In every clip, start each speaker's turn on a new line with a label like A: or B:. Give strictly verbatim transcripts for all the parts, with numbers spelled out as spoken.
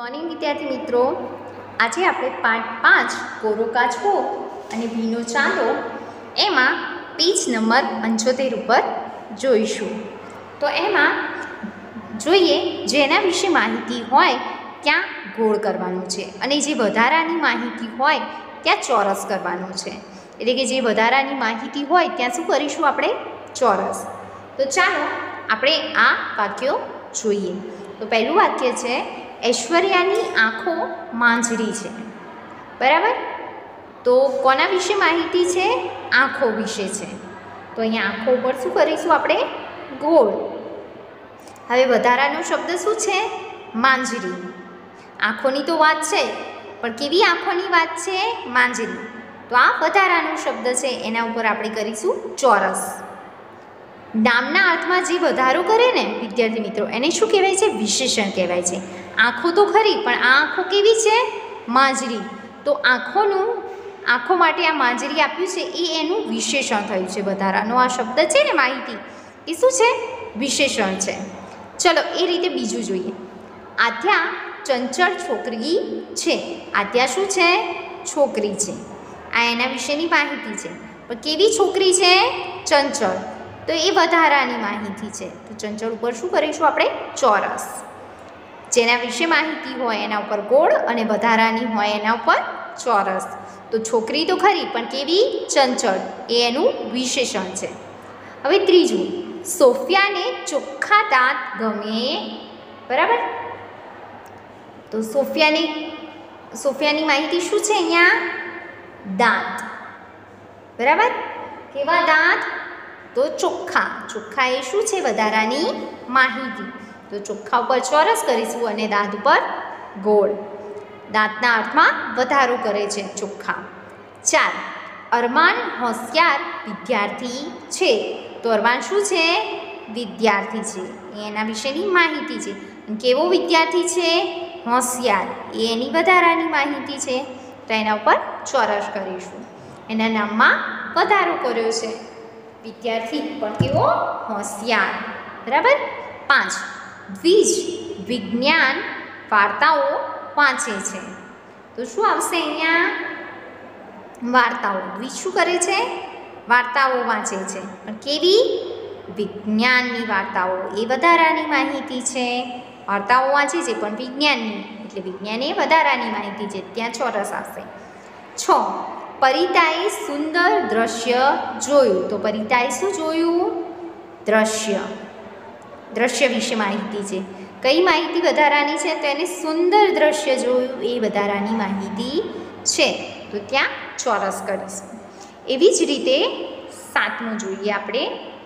A: Morning વિદ્યાર્થી મિત્રો, આજે આપણે પાઠ પાંચ કોરો કાચબો અને ભીનો ચાંદો એમાં પેજ નંબર પંચોતેર ઉપર જોઈશું. તો એમાં જોઈએ જેના વિશે માહિતી હોય ત્યાં ગોળ કરવાનું છે અને જે વધારાની માહિતી હોય ત્યાં ચોરસ કરવાનું છે. એટલે કે જે વધારાની માહિતી હોય ત્યાં શું કરીશું આપણે? ચોરસ. તો ચાલો આપણે આ વાક્યો જોઈએ. તો પહેલું વાક્ય છે, ઐશ્વર્યાની આંખો માંજરી છે. બરાબર. તો કોના વિશે માહિતી છે? આંખો વિશે છે. તો અહીંયા આંખો ઉપર શું કરીશું આપણે? ગોળ. હવે વધારાનો શબ્દ શું છે? માંજરી. આંખોની તો વાત છે, પણ કેવી આંખોની વાત છે? માંજરી. તો આ વધારાનો શબ્દ છે, એના ઉપર આપણે કરીશું ચોરસ. નામના અર્થમાં જે વધારો કરે ને વિદ્યાર્થી મિત્રો, એને શું કહેવાય છે? વિશેષણ કહેવાય છે. આંખો તો ખરી, પણ આ આંખો કેવી છે? માંજરી. તો આંખોનું આંખો માટે આ માંજરી આપ્યું છે એ એનું વિશેષણ થયું છે. વધારાનો આ શબ્દ છે ને માહિતી, એ શું છે? વિશેષણ છે. ચલો એ રીતે બીજું જોઈએ. આદ્યા ચંચળ છોકરી છે. આદ્યા શું છે? છોકરી છે. આ એના વિશેની માહિતી છે. પણ કેવી છોકરી છે? ચંચળ. તો એ વધારાની માહિતી છે. તો ચંચળ ઉપર શું કરીશું આપણે? ચોરસ. જેના વિશે માહિતી હોય એના ઉપર ગોળ અને વધારાની હોય એના ઉપર ચોરસ. તો છોકરી તો ખરી, પણ કેવી? ચંચળ. એ એનું વિશેષણ છે. હવે ત્રીજું, સોફિયાને ચોખ્ખા દાંત ગમે. બરાબર. તો સોફિયાની સોફિયાની માહિતી શું છે અહીંયા? દાંત. બરાબર. કેવા દાંત? તો ચોખ્ખા. ચોખ્ખા એ શું છે? વધારાની માહિતી. તો ચોખ્ખા ઉપર ચોરસ કરીશું અને દાંત ઉપર ગોળ. દાંતના અર્થમાં વધારો કરે છે ચોખ્ખા. ચાર, અરમાન હોશિયાર વિદ્યાર્થી છે. તો અરમાન શું છે? વિદ્યાર્થી છે. એના વિશેની માહિતી છે. કેવો વિદ્યાર્થી છે? હોશિયાર. એ એની વધારાની માહિતી છે. તો એના ઉપર ચોરસ કરીશું. એના નામમાં વધારો કર્યો છે. વિદ્યાર્થી પણ કેવો? હોશિયાર. બરાબર. પાંચ, દ્વિજ વિજ્ઞાન વાર્તાઓ વાંચે છે. તો શું આવશે અહીંયા? વાર્તાઓ. દ્વિજ શું કરે છે? વાર્તાઓ વાંચે છે. પણ કેવી? વિજ્ઞાનની વાર્તાઓ. એ વધારાની માહિતી છે. વાર્તાઓ વાંચે છે પણ વિજ્ઞાનની, એટલે વિજ્ઞાન એ વધારાની માહિતી છે. ત્યાં ચોરસ આવશે. છ, પરિતાએ સુંદર દ્રશ્ય જોયું. તો પરિતાએ શું જોયું? દ્રશ્ય. દ્રશ્ય વિશે માહિતી છે. કઈ માહિતી વધારાની છે? તો એને સુંદર દ્રશ્ય જોયું એ વધારાની માહિતી છે. તો ત્યાં ચોરસ કરીશું. એવી જ રીતે સાતમું જોઈએ આપણે.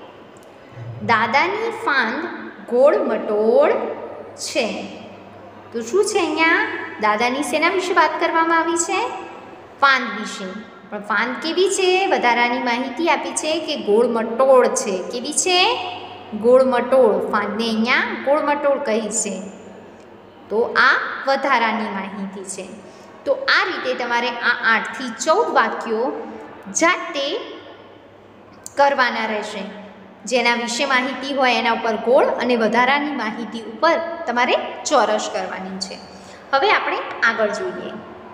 A: દાદાની ફાંદ ગોળ મટોળ છે. તો શું છે અહીંયા? દાદાની શેના વિશે વાત કરવામાં આવી છે? ફાંદ વિશે. પણ ફાંદ કેવી છે? વધારાની માહિતી આપી છે કે ગોળ મટોળ છે. કેવી છે? ગોળ મટોળ. ફાંદને અહીંયા ગોળ મટોળ કહી છે. તો આ વધારાની માહિતી છે. તો આ રીતે તમારે આ આઠથી ચૌદ વાક્યો જાતે કરવાના રહેશે. જેના વિશે માહિતી હોય એના ઉપર ગોળ અને વધારાની માહિતી ઉપર તમારે ચોરસ કરવાની છે. હવે આપણે આગળ જોઈએ.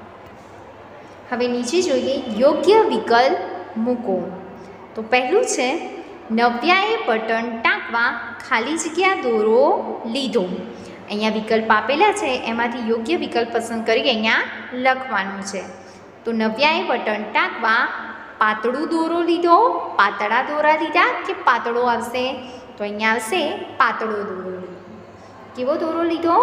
A: હવે નીચે જોઈએ, યોગ્ય વિકલ્પ મૂકો. તો પહેલું છે, નવ્યાએ બટન ટાંકવા ખાલી જગ્યા દોરો લીધો. અહીંયા વિકલ્પ આપેલા છે, એમાંથી યોગ્ય વિકલ્પ પસંદ કરી અહીંયા લખવાનું છે. તો નવ્યાએ બટન ટાંકવા પાતળું દોરો લીધો, પાતળા દોરા લીધા કે પાતળો આવશે? તો અહીંયા આવશે પાતળો દોરો લીધો. કેવો દોરો લીધો?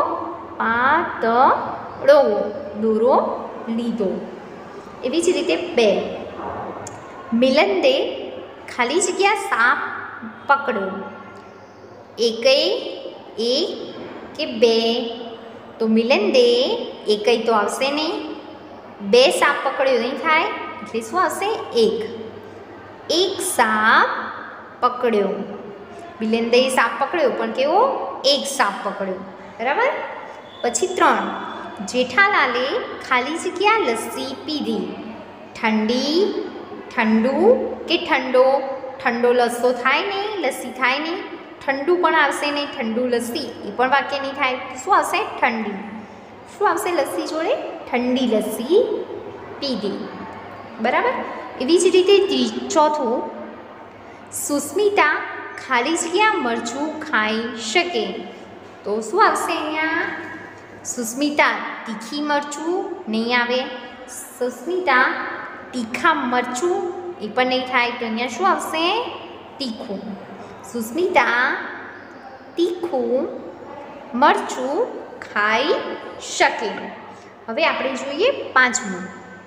A: પાતળો દોરો લીધો. એવી જ રીતે બે, મિલંદે ખાલી જગ્યા સાપ પકડ્યો. એકઈ એક કે બે? તો મિલંદે એકઈ તો આવશે નહીં. બે સાપ પકડ્યો નહીં થાય, એટલે શું આવશે? એક. એક સાપ પકડ્યો. મિલંદે સાપ પકડ્યો, પણ કેવો? એક સાપ પકડ્યો. બરાબર. પછી ત્રણ, જેઠાલાલે ખાલી જગ્યા લસ્સી પીધી. ઠંડી, ઠંડુ કે ઠંડો? ઠંડો લસ્સો થાય નહીં, લસ્સી થાય નહીં. ઠંડુ પણ આવશે નહીં, ઠંડુ લસ્સી એ પણ વાક્ય નહીં થાય. શું આવશે? ઠંડી. શું આવશે લસ્સી જોડે? ઠંડી લસ્સી પીધી. બરાબર. એવી જ રીતે ચોથું, સુસ્મિતા ખાલી જગ્યા મરચું ખાઈ શકે. તો શું આવશે અહીંયા? સુસ્મિતા તીખી મરચું નહીં આવે. સુસ્મિતા તીખા મરચું એ પણ નહીં થાય. તો અહીંયા શું આવશે? તીખું. સુસ્મિતા તીખું મરચું ખાઈ શકે. હવે આપણે જોઈએ પાંચમું,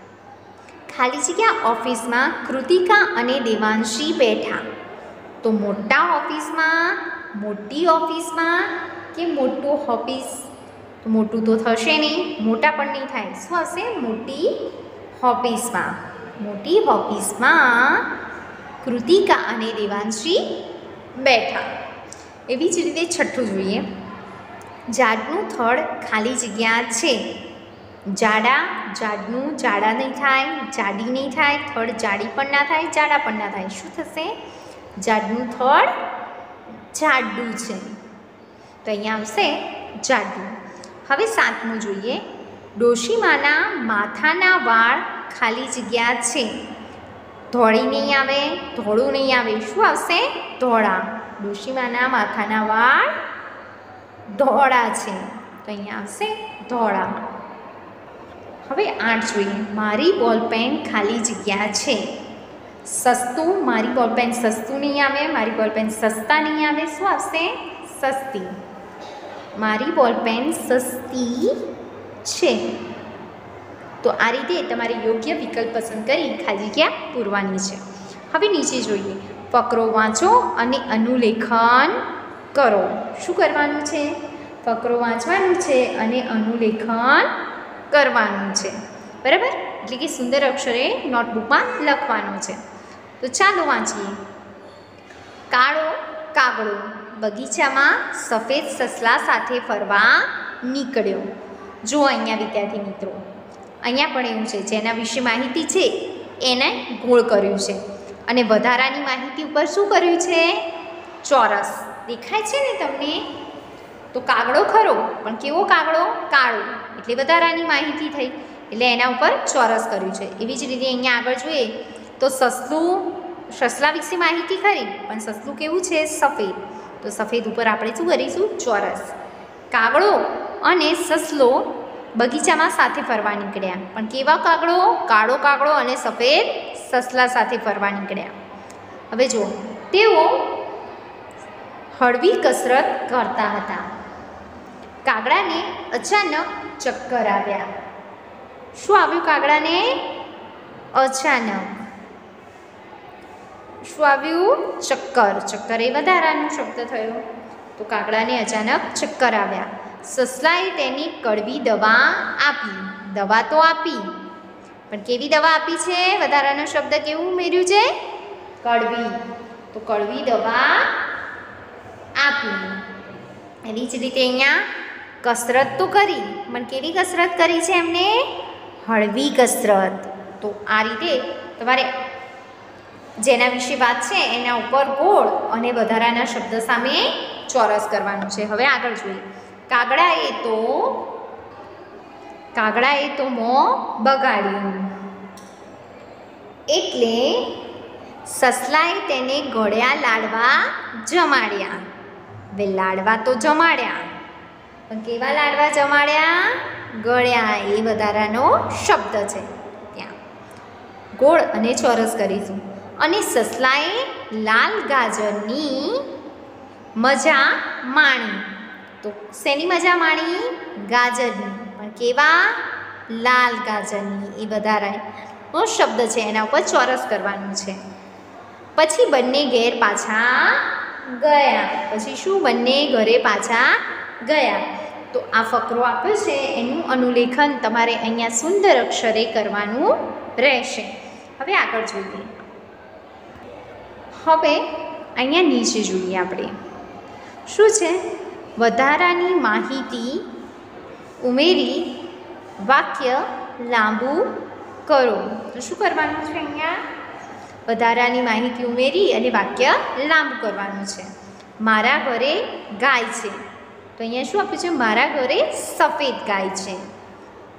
A: ખાલી જગ્યા ઓફિસમાં કૃતિકા અને દેવાંશી બેઠા. તો મોટા ઓફિસમાં, મોટી ઓફિસમાં કે મોટું ઓફિસ? તો મોટું તો થશે નહીં, મોટા પણ નહીં થાય. શું આવશે? મોટી ઓફિસમાં. મોટી ઓફિસમાં કૃતિકા અને દેવાંશી બેઠા. એવી જ રીતે છઠ્ઠું જોઈએ, ઝાડનું થડ ખાલી જગ્યા છે. જાડા, ઝાડનું જાડા નહીં થાય, જાડી નહીં થાય, થડ જાડી પણ ના થાય, જાડા પણ ના થાય. શું થશે? ઝાડનું થડ જાડું છે. તો અહીંયા આવશે જાડું. હવે સાતમું જોઈએ, ડોશીમાના માથાના વાળ ખાલી જગ્યા છે. ધોળી નહીં આવે, ધોળું નહીં આવે. શું આવશે? ધોળા. ડોશીમાના માથાના વાળ ધોળા છે. તો અહીંયા આવશે ધોળા. હવે આઠ જોઈએ, મારી બોલપેન ખાલી જગ્યા છે. સસ્તું, મારી બોલપેન સસ્તું નહીં આવે, મારી બોલપેન સસ્તા નહીં આવે. શું આવશે? સસ્તી. મારી બોલપેન સસ્તી છે. તો આ રીતે તમારે યોગ્ય વિકલ્પ પસંદ કરી ખાલી જગ્યા પૂરવાની છે. હવે નીચે જોઈએ, ફકરો વાંચો અને અનુલેખન કરો. શું કરવાનું છે? ફકરો વાંચવાનું છે અને અનુલેખન કરવાનું છે. બરાબર. એટલે કે સુંદર અક્ષરે નોટબુકમાં લખવાનું છે. તો ચાલો વાંચીએ. કાળો કાગડો બગીચામાં સફેદ સસલા સાથે ફરવા નીકળ્યો. જો અહીંયા વિદ્યાર્થી મિત્રો, અહીંયા પણ એવું છે, જેના વિશે માહિતી છે એને ગોળ કર્યું છે અને વધારાની માહિતી ઉપર શું કર્યું છે? ચોરસ. દેખાય છે ને તમને? તો કાગડો ખરો, પણ કેવો કાગડો? કાળો. એટલે વધારાની માહિતી થઈ, એટલે એના ઉપર ચોરસ કર્યું છે. એવી જ રીતે અહીંયા આગળ જોઈએ તો સસલું, સસલા વિશે માહિતી ખરી, પણ સસલું કેવું છે? સફેદ. તો સફેદ ઉપર આપણે શું કરીશું? ચોરસ. કાગડો અને સસલો બગીચામાં સાથે ફરવા નીકળ્યા. પણ કેવા કાગડો? કાળો કાગડો અને સફેદ સસલા સાથે ફરવા નીકળ્યા. હવે જુઓ, તેઓ હળવી કસરત કરતા હતા. કાગડાને અચાનક ચક્કર આવ્યા. શું આવ્યું કાગડાને? અચાનક. શું આવ્યું? ચક્કર. ચક્કર એ વધારાનો શબ્દ થયો. તો કાગડાને અચાનક ચક્કર આવ્યા. સસલાએ તેની કડવી દવા આપી. દવા તો આપી, પણ કેવી દવા આપી છે? વધારાનો શબ્દ કેવું ઉમેર્યું છે? કડવી. તો કડવી દવા આપી. એવી જ રીતે અહીંયા કસરત તો કરી, પણ કેવી કસરત કરી છે એમને? હળવી કસરત. તો આ રીતે તમારે જેના વિશે વાત છે એના ઉપર ગોળ અને વધારાના શબ્દ સામે ચોરસ કરવાનું છે. હવે આગળ જોઈએ. કાગડાએ તો કાગડાએ તો મોં બગાડ્યું, એટલે સસલાએ તેને ગળ્યા લાડવા જમાડ્યા. હવે લાડવા તો જમાડ્યા, પણ કેવા લાડવા જમાડ્યા? ગળ્યા. એ વધારાનો શબ્દ છે. ત્યાં ગોળ અને ચોરસ કરીશું. અને સસલાએ લાલ ગાજરની મજા માણી. તો શેની મજા માણી? ગાજરની. પણ કેવા? લાલ ગાજરની. એ વધારાનો શબ્દ છે, એના ઉપર ચોરસ કરવાનું છે. પછી બંને ઘેર પાછા ગયા. પછી શું? બંને ઘરે પાછા ગયા. તો આ ફકરો આપ્યો છે, એનું અનુલેખન તમારે અહીંયા સુંદર અક્ષરે કરવાનું રહેશે. હવે આગળ જોઈએ. હવે અહીંયા નીચે જોઈએ આપણે. શું છે? વધારાની માહિતી ઉમેરી વાક્ય લાંબુ કરો. તો શું કરવાનું છે? અહીંયા વધારાની માહિતી ઉમેરી અને વાક્ય લાંબુ કરવાનું છે. મારા ઘરે ગાય છે. તો અહીંયા શું આપ્યું છે? મારા ઘરે સફેદ ગાય છે.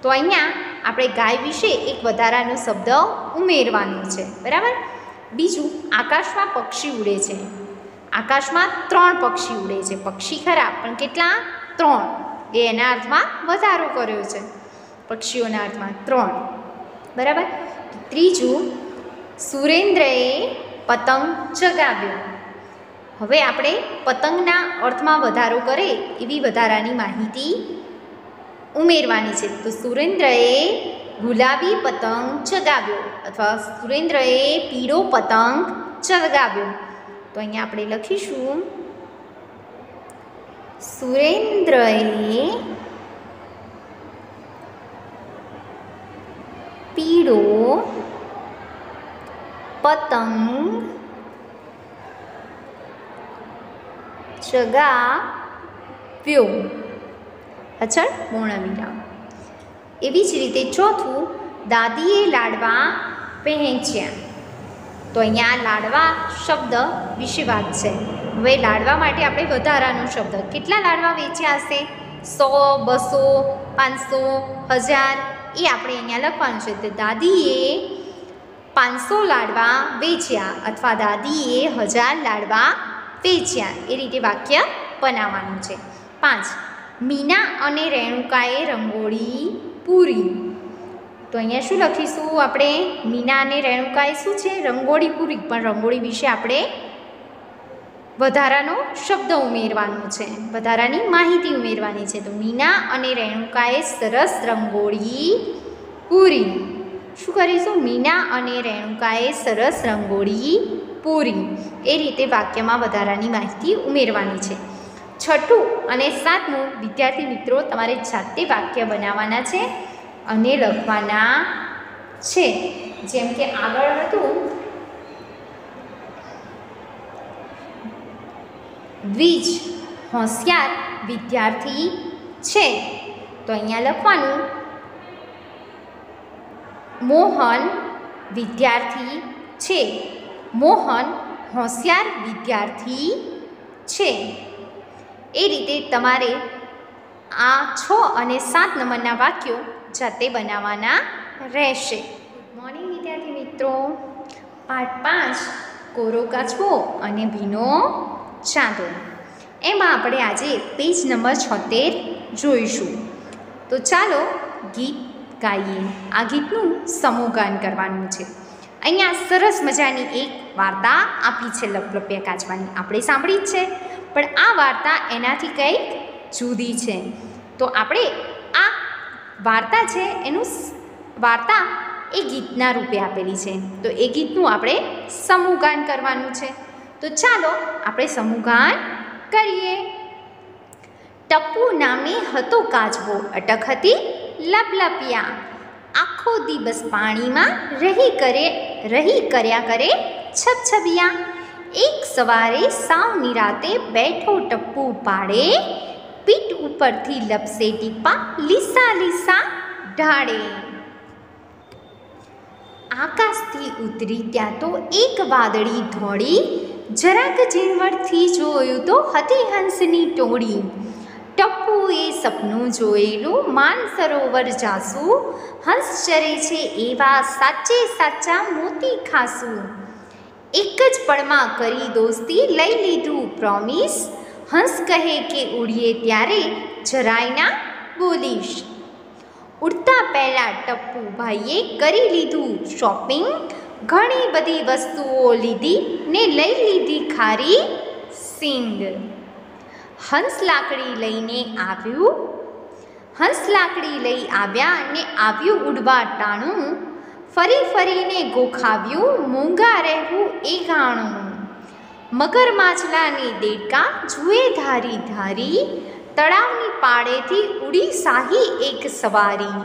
A: તો અહીંયા આપણે ગાય વિશે એક વધારાનો શબ્દ ઉમેરવાનો છે, બરાબર. બીજું, આકાશમાં પક્ષી ઉડે છે. આકાશમાં ત્રણ પક્ષી ઉડે છે. પક્ષી ખરા, પણ કેટલા? ત્રણ. એ એના અર્થમાં વધારો કર્યો છે, પક્ષીઓના અર્થમાં ત્રણ, બરાબર. ત્રીજું, સુરેન્દ્રએ પતંગ ચગાવ્યો. હવે આપણે પતંગના અર્થમાં વધારો કરે એવી વધારાની માહિતી ઉમેરવાની છે. તો સુરેન્દ્રએ ગુલાબી પતંગ ચગાવ્યો અથવા સુરેન્દ્રએ પીળો પતંગ ચગાવ્યો. તો અહીંયા આપણે લખીશું સુરેન્દ્રએ પીળો પતંગ ચગાવ્યો. અચળ પૂર્ણ વિરામ. એવી જ રીતે ચોથું, દાદીએ લાડવા વહેંચ્યા. તો અહીંયા લાડવા શબ્દ વિશે વાત છે. હવે લાડવા માટે આપણે વધારાનો શબ્દ, કેટલા લાડવા વેચ્યા હશે? સો, બસો, પાંચસો, હજાર, એ આપણે અહીંયા લખવાનું છે. તો દાદીએ પાંચસો લાડવા વેચ્યા અથવા દાદીએ હજાર લાડવા વેચ્યા. એ રીતે વાક્ય બનાવવાનું છે. પાંચ, મીના અને રેણુકાએ રંગોળી પૂરી. તો અહીંયા શું લખીશું આપણે? મીના અને રેણુકાએ શું છે? રંગોળી પૂરી. પણ રંગોળી વિશે આપણે વધારાનો શબ્દ ઉમેરવાનો છે, વધારાની માહિતી ઉમેરવાની છે. તો મીના અને રેણુકાએ સરસ રંગોળી પૂરી. શું કરીશું? મીના અને રેણુકાએ સરસ રંગોળી પૂરી. એ રીતે વાક્યમાં વધારાની માહિતી ઉમેરવાની છે. છઠ્ઠું અને સાતમું, વિદ્યાર્થી મિત્રો તમારે જાતે વાક્ય બનાવવાના છે અને લખવાના છે. જેમ કે આગળ હતું, દ્વિજ હોશિયાર વિદ્યાર્થી છે. તો અહીંયા લખવાનું મોહન વિદ્યાર્થી છે. મોહન હોશિયાર વિદ્યાર્થી છે. એ રીતે તમારે આ છ અને સાત નંબરના વાક્યો જાતે બનાવવાના રહેશે. ગુડ મોર્નિંગ વિદ્યાર્થી મિત્રો. પાઠ પાંચ, કોરો કાચબો અને ભીનો ચાંદો. એમાં આપણે આજે પેજ નંબર છોતેર જોઈશું. તો ચાલો ગીત ગાઈએ. આ ગીતનું સમૂહગાન કરવાનું છે. અહીંયા સરસ મજાની એક વાર્તા આપી છે લપલપિયા કાચબાની, આપણે સાંભળી જ છે. પણ આ વાર્તા એનાથી કંઈક જુદી છે. તો આપણે આ વાર્તા છે એનું વાર્તા એ ગીતના રૂપે આપેલી છે. તો એ ગીતનું આપણે સમૂહગાન કરવાનું છે. તો ચાલો આપણે સમૂહગાન કરીએ. ટપ્પુ નામે હતો કાચબો, અટક હતી લપલપિયા. આખો દિવસ પાણીમાં રહી કરે રહી કર્યા કરે છબછબિયા. એક સવારે સાવ નિરાતે બેઠો ટપ્પુ પાડે, પીઠ ઉપરથી લપસે ટીપા લીસા લીસા ઢાળે. આકાશથી ઉતરી ત્યાં તો એક વાદળી ધોળી, જરાક ઝીણવટથી જોયું તો હતી હંસની ટોળી. ટપ્પુએ સપનું જોયેલું માનસરોવર જાસુ, હંસ ચરે છે એવા સાચે સાચા મોતી ખાસું. એક જ પળમાં કરી દોસ્તી લઈ લીધું પ્રોમિસ, હંસ કહે કે ઉડીએ ત્યારે જરાય ના બોલીશ. ઉડતા પહેલાં ટપ્પુ ભાઈએ કરી લીધું શોપિંગ, ઘણી બધી વસ્તુઓ લીધી ને લઈ લીધી ખારી સિંગ. હંસ લાકડી લઈને આવ્યું હંસ લાકડી લઈ આવ્યા ને આવ્યું ઉડવા ટાણું, ફરી ફરીને ગોખાવ્યું મૂંગા રહેવું એ ગાણું. મગર માછલાની દેડકા જુએ ધારી ધારી, તળાવની પાળેથી ઉડી શાહી એક સવારી.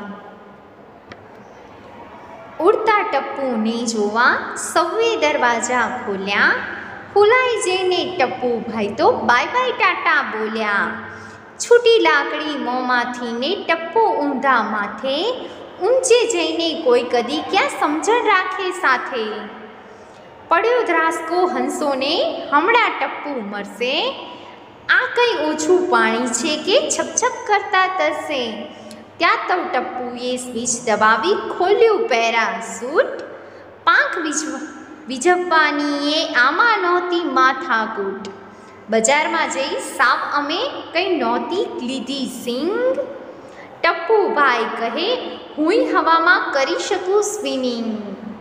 A: ઉડતા ટપ્પુને જોવા સૌએ દરવાજા ખોલ્યા, ફૂલાઈ જઈને ટપ્પુ ભાઈ તો બાય બાય ટાટા બોલ્યા. છૂટી લાકડી મોંમાંથી ને ટપ્પુ ઊંધા માથે, ઊંચે જઈને કોઈ કદી ક્યાં સમજણ રાખે સાથે. પડ્યો ધ્રાસકો હંસોને હમણાં ટપ્પુ મરશે, આ કંઈ ઓછું પાણી છે કે છપછપ કરતા તરસે. ત્યાં તો ટપ્પુએ સ્વિચ દબાવી ખોલ્યું પેરાસૂટ. પાંખ વીજ વીજવવાની એ આમાં નહોતી માથાકૂટ. બજારમાં જઈ સાવ અમે કંઈ નહોતી લીધી સિંગ. ટપ્પુભાઈ કહે હુંય હવામાં કરી શકું સ્વિમિંગ.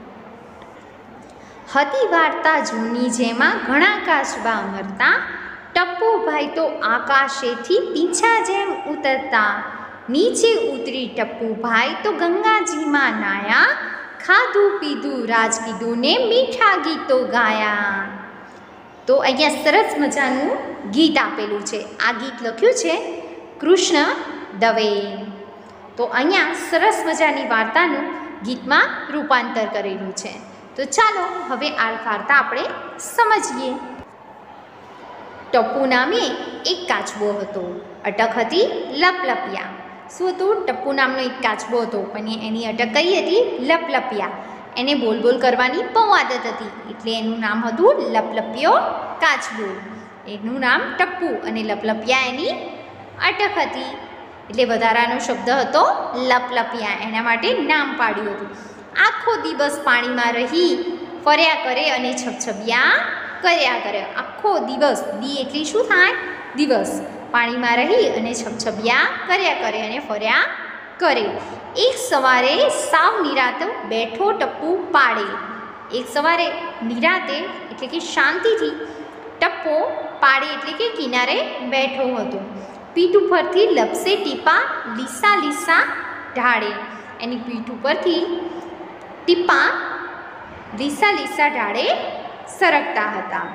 A: હતી વાર્તા જૂની જેમાં ઘણા કાચબા મરતા. ટપ્પુભાઈ તો આકાશેથી પીંછા જેમ ઉતરતા. નીચે ઉતરી ટપ્પુભાઈ તો ગંગાજીમાં નાયા. ખાધું પીધું રાજ કીધું ને મીઠા ગીતો ગાયા. તો અહીંયા સરસ મજાનું ગીત આપેલું છે. આ ગીત લખ્યું છે કૃષ્ણ દવે. તો અહીંયા સરસ મજાની વાર્તાનું ગીતમાં રૂપાંતર કરેલું છે. તો ચાલો હવે આ વાર્તા આપણે સમજીએ. ટપ્પુ નામે એક કાચબો હતો. અટક હતી લપલપિયા. શું હતું? ટપ્પુ નામનો એક કાચબો હતો, પણ એની અટક કઈ હતી? લપલપિયા. એને બોલ બોલ કરવાની બહુ આદત હતી, એટલે એનું નામ હતું લપલપિયો કાચબો. એનું નામ ટપ્પુ અને લપલપિયા એની અટક હતી, એટલે વધારાનો શબ્દ હતો લપલપિયા. એના માટે નામ પાડ્યું હતું. આખો દિવસ પાણીમાં રહી ફર્યા કરે અને છબછબિયા કર્યા કરે. આખો દિવસ, દી એટલે શું થાય? દિવસ. પાણીમાં રહી અને છબછબિયા કર્યા કરે અને ફર્યા કરે. એક સવારે સાવ નિરાતે બેઠો ટપ્પુ પાડે. એક સવારે નિરાતે એટલે કે શાંતિથી ટપ્પો પાડે એટલે કે કિનારે બેઠો હતો. પીઠ ઉપરથી લપસે ટીપા લીસા લીસા ઢાળે. એની પીઠ ઉપરથી ટીપા લીસા લીસા ઢાળે સરકતા હતા.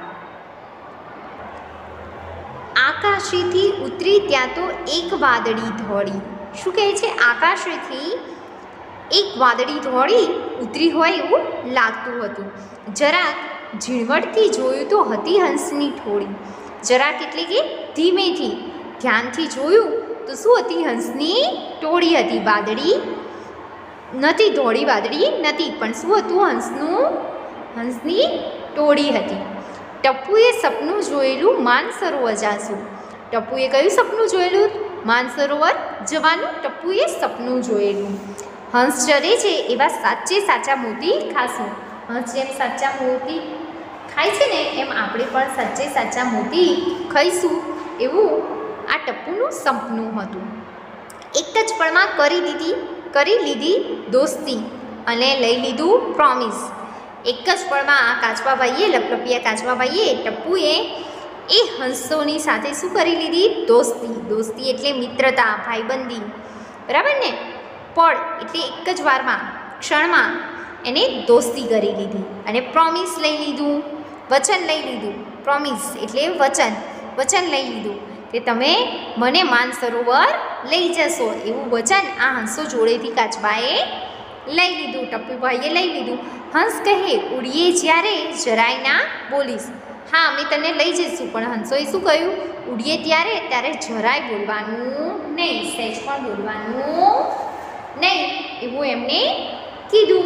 A: આકાશેથી ઉતરી ત્યાં તો એક વાદળી ધોળી. શું કહે છે? આકાશેથી એક વાદળી ધોળી ઉતરી હોય એવું લાગતું હતું. જરાક ઝીણવટથી જોયું તો હતી હંસની ઠોળી. જરાક એટલે કે ધીમેથી ધ્યાનથી જોયું તો શું હતી? હંસની ટોળી હતી. વાદળી નથી, ધોળી વાદળી નથી, પણ શું હતું? હંસનું હંસની ટોળી હતી. ટપ્પુએ સપનું જોયેલું માનસરોવર જાશું. ટપ્પુએ કયું સપનું જોયેલું? માનસરોવર જવાનું ટપ્પુએ સપનું જોયેલું. હંસ ચરે છે એવા સાચે સાચા મોતી ખાશું. હંસ જેમ સાચા મોતી ખાય છે ને એમ આપણે પણ સાચે સાચા મોતી ખાઈશું, એવું આ ટપ્પુનું સપનું હતું. એક જ પળમાં કરી દીધી કરી લીધી દોસ્તી અને લઈ લીધું પ્રોમિસ. એક જ પળમાં આ કાચબાભાઈએ લપલપિયા કાચબાભાઈએ ટપ્પુએ એ હંસોની સાથે શું કરી લીધી? દોસ્તી. દોસ્તી એટલે મિત્રતા, ભાઈબંધી, બરાબર ને? પળ એટલે એક જ વારમાં, ક્ષણમાં એને દોસ્તી કરી લીધી અને પ્રોમિસ લઈ લીધું, વચન લઈ લીધું. પ્રોમિસ એટલે વચન, વચન લઈ લીધું કે તમે મને માનસરોવર લઈ જશો, એવું વચન આ હંસો જોડેથી કાચબાએ લઈ લીધું. ટપ્પુભાઈએ લઈ લીધું. હંસ કહે ઉડીએ જ્યારે જરાય ના બોલીશ. હા, અમે તને લઈ જઈશું, પણ હંસોએ શું કહ્યું? ઉડીએ ત્યારે ત્યારે જરાય બોલવાનું નહીં, સહેજ પણ બોલવાનું નહીં, એવું એમને કીધું.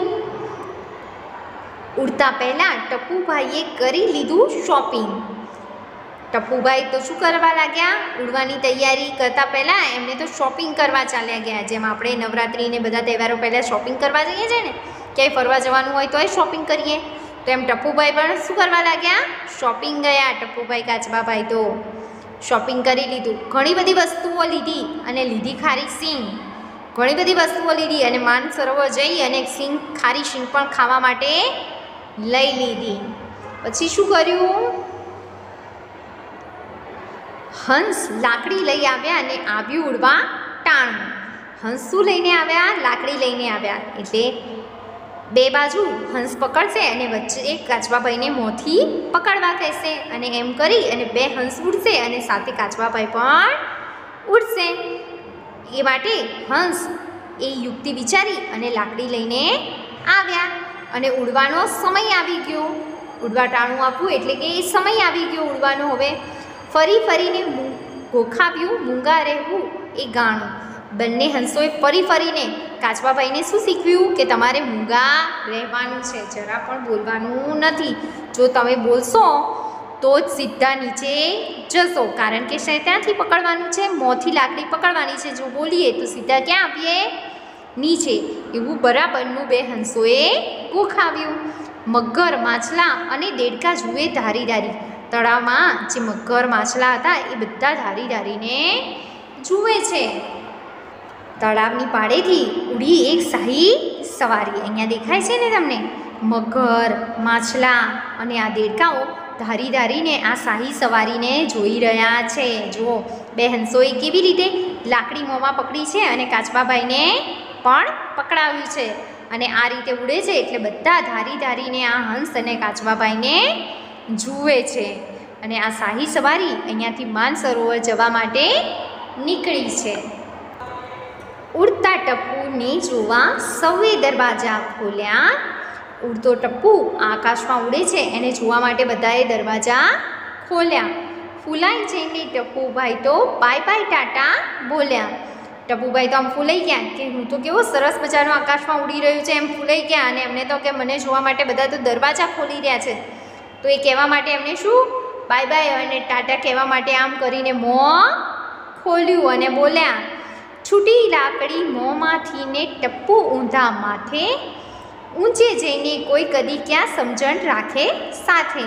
A: ઉડતા પહેલાં ટપ્પુભાઈએ કરી લીધું શોપિંગ. ટપ્પુભાઈ તો શું કરવા લાગ્યા? ઉડવાની તૈયારી કરતાં પહેલાં એમને તો શોપિંગ કરવા ચાલ્યા ગયા. જેમ આપણે નવરાત્રિને બધા તહેવારો પહેલાં શોપિંગ કરવા જઈએ છીએ ને, ક્યાંય ફરવા જવાનું હોય તોય શોપિંગ કરીએ, તો એમ ટપ્પુભાઈ પણ શું કરવા લાગ્યા? શોપિંગ ગયા. ટપ્પુભાઈ કાચબાભાઈ તો શોપિંગ કરી લીધું. ઘણી બધી વસ્તુઓ લીધી અને લીધી ખારી સિંગ. ઘણી બધી વસ્તુઓ લીધી અને માનસરોવર જઈ અને સિંગ, ખારી સિંગ પણ ખાવા માટે લઈ લીધી. પછી શું કર્યું? હંસ લાકડી લઈ આવ્યા અને આવ્યું ઉડવા ટાણું. હંસ શું લઈને આવ્યા? લાકડી લઈને આવ્યા. એટલે બે બાજુ હંસ પકડશે અને વચ્ચે કાચબાભાઈને મોંથી પકડવા કહેશે, અને એમ કરી અને બે હંસ ઉડશે અને સાથે કાચબાભાઈ પણ ઉડશે. એ માટે હંસ એ યુક્તિ વિચારી અને લાકડી લઈને આવ્યા અને ઉડવાનો સમય આવી ગયો. ઉડવા ટાણું આપવું એટલે કે એ સમય આવી ગયો ઉડવાનો. હવે ફરી ફરીને ગોખાવ્યું મૂંગા રહેવું એ ગાણું. બંને હંસોએ ફરી ફરીને કાચબાભાઈને શું શીખવ્યું? કે તમારે મૂંગા રહેવાનું છે, જરા પણ બોલવાનું નથી. જો તમે બોલશો તો જ સીધા નીચે જશો, કારણ કે ત્યાંથી પકડવાનું છે, મોંથી લાકડી પકડવાની છે. જો બોલીએ તો સીધા ક્યાં આવીએ? નીચે. એવું બરાબરનું બે હંસોએ ગોખાવ્યું. મગર, માછલા અને દેડકા જુએ ધારી ધારી. તળાવમાં જે મગર, માછલા હતા એ બધા ધારી ધારીને જુએ છે. તળાવની પાળેથી ઉડી એક શાહી સવારી. અહીંયા દેખાય છે ને તમને? મગર, માછલા અને આ દેડકાઓ ધારી ધારીને આ શાહી સવારીને જોઈ રહ્યા છે. જુઓ, બે હંસોએ કેવી રીતે લાકડી મોંમાં પકડી છે અને કાચબાભાઈને પણ પકડાવ્યું છે. અને આ રીતે ઉડે છે એટલે બધા ધારી ધારીને આ હંસ અને કાચબાભાઈને જુએ છે. અને આ શાહી સવારી અહીંયાથી માનસરોવર જવા માટે નીકળી છે. ઉડતા ટપ્પુને જોવા સૌએ દરવાજા ખોલ્યા. ઉડતો ટપ્પુ આકાશમાં ઉડે છે એને જોવા માટે બધાએ દરવાજા ખોલ્યા. ફૂલાઈ જઈને ટપ્પુભાઈ તો બાય બાય ટાટા બોલ્યા. ટપ્પુભાઈ તો આમ ફૂલાઈ ગયા કે હું તો કેવો સરસ મજાનો આકાશમાં ઉડી રહ્યું છે એમ ફૂલાઈ ગયા. અને એમને તો કે મને જોવા માટે બધા તો દરવાજા ખોલી રહ્યા છે. તો એ કહેવા માટે એમને શું બાય બાય અને ટાટા કહેવા માટે આમ કરીને મોં ખોલ્યું અને બોલ્યા. છૂટી લાકડી મોંમાંથી ને ટપ્પુ ઊંધા માથે, ઊંચે જઈને કોઈ કદી ક્યાં સમજણ રાખે સાથે.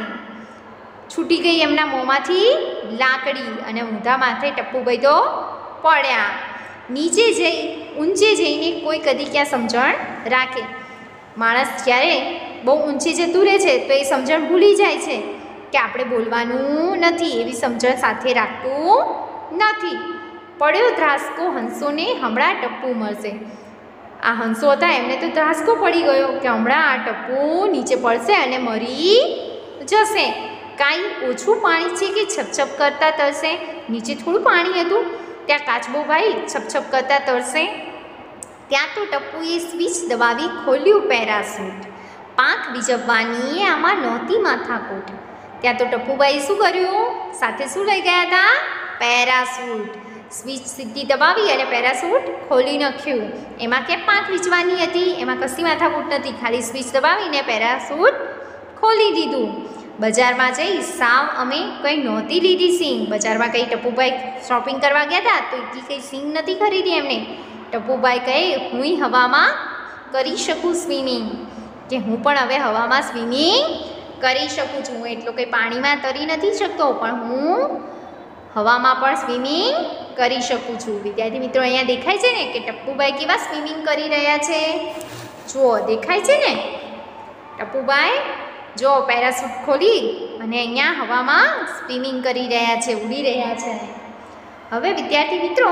A: છૂટી ગઈ એમના મોંમાંથી લાકડી અને ઊંધા માથે ટપ્પુભાઈ તો પડ્યા. નીચે જઈ ઊંચે જઈને કોઈ કદી ક્યાં સમજણ રાખે. માણસ જ્યારે બહુ ઊંચે જતું રહે છે તો એ સમજણ ભૂલી જાય છે કે આપણે બોલવાનું નથી, એવી સમજણ સાથે રાખતું નથી. પડ્યો ધ્રાસકો હંસોને હમણાં ટપ્પુ મળશે. આ હંસો હતા એમને તો ધ્રાસકો પડી ગયો કે હમણાં આ ટપ્પુ નીચે પડશે અને મરી જશે. કાંઈ ઓછું પાણી છે કે છપછપ કરતા તરશે? નીચે થોડું પાણી હતું, ત્યાં કાચબોભાઈ છપછપ કરતા તરશે. ત્યાં તો ટપ્પુએ સ્વિચ દબાવી ખોલ્યું પેરાસૂટ. પાંખ બીજવવાની આમાં નહોતી માથાકૂટ. ત્યાં તો ટપ્પુભાઈ શું કર્યું? સાથે શું લઈ ગયા હતા? પેરાસૂટ. સ્વિચ સીધી દબાવી અને પેરાસૂટ ખોલી નાખ્યું. એમાં કે પાંખ વીજવાની હતી, એમાં કશી માથાકૂટ નથી, ખાલી સ્વિચ દબાવીને પેરાસૂટ ખોલી દીધું. બજારમાં જઈ સાવ અમે કંઈ નહોતી લીધી સીંગ. બજારમાં કંઈ ટપ્પુભાઈ શોપિંગ કરવા ગયા હતા તો એટલી કંઈ સીંગ નથી ખરીદી એમને. ટપ્પુભાઈ કહે હું હવામાં કરી શકું સ્વિમિંગ, કે હું પણ હવે હવામાં સ્વિમિંગ કરી શકું છું. હું એટલો કંઈ પાણીમાં તરી નથી શકતો પણ હું હવામાં પણ સ્વિમિંગ કરી શકું છું. વિદ્યાર્થી મિત્રો અહીંયા દેખાય છે ને કે ટપ્પુભાઈ કેવા સ્વિમિંગ કરી રહ્યા છે? જુઓ, દેખાય છે ને? ટપ્પુભાઈ જો પેરાસૂટ ખોલી અને અહીંયા હવામાં સ્વિમિંગ કરી રહ્યા છે, ઉડી રહ્યા છે. હવે વિદ્યાર્થી મિત્રો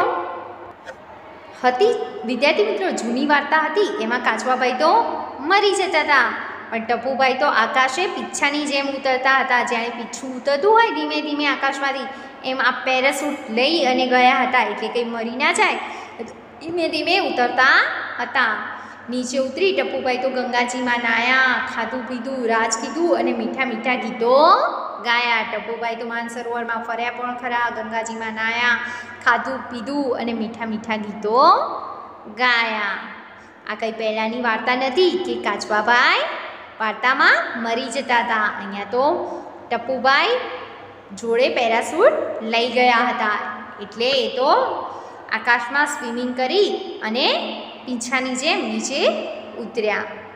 A: હતી વિદ્યાર્થી મિત્રો જૂની વાર્તા હતી એમાં કાચબાભાઈ તો મરી જતા હતા, પણ ટપ્પુભાઈ તો આકાશે પીછાની જેમ ઉતરતા હતા. જ્યારે પીછું ઉતરતું હોય ધીમે ધીમે આકાશમાંથી, એમ આ પેરાસૂટ લઈ અને ગયા હતા, એટલે કંઈ મરી ના જાય, ધીમે ધીમે ઉતરતા હતા. નીચે ઉતરી ટપ્પુભાઈ તો ગંગાજીમાં નાયા, ખાધું પીધું, રાજ કીધું અને મીઠા મીઠા ગીતો ગાયા. ટપ્પુભાઈ તો માનસરોવરમાં ફર્યા પણ ખરા, ગંગાજીમાં નાયા, ખાધું પીધું અને મીઠા મીઠા ગીતો ગાયા. આ કંઈ પહેલાંની વાર્તા નથી કે કાચબાભાઈ વાર્તામાં મરી જતા હતા. અહીંયા તો ટપ્પુભાઈ જોડે પેરાસૂટ લઈ ગયા હતા, એટલે એ તો આકાશમાં સ્વિમિંગ કરી અને પીંછાની જેમ નીચે ઉતર્યા.